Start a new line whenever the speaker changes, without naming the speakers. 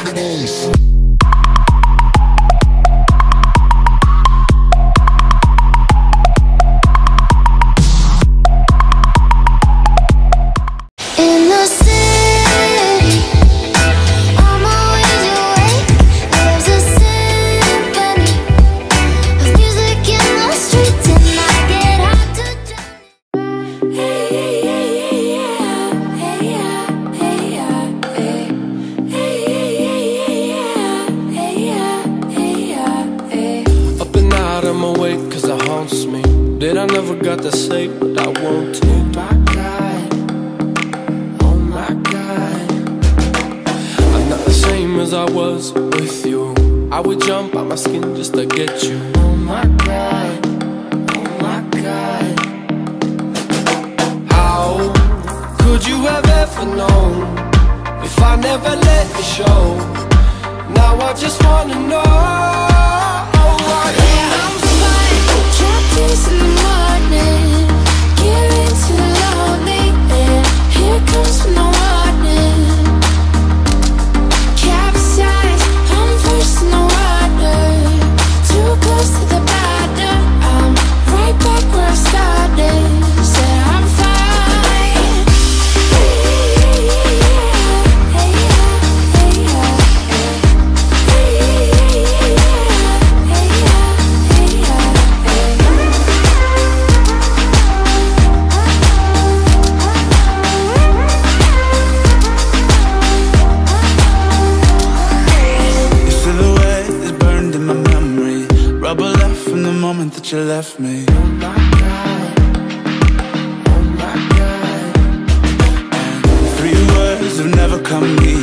Did I never got to say what I want to? Oh my God, oh my God, I'm not the same as I was with you. I would jump out my skin just to get you. Oh my God, oh my God, how could you have ever known if I never let you show? Now I just wanna know.
In the morning, getting too lonely, and here comes no warning. Capsized, I'm first in the water, too close to the bottom. I'm right back where I started. Said I'm fine.
That you left me.
Oh my God, oh my God.
And 3 words have never come easy.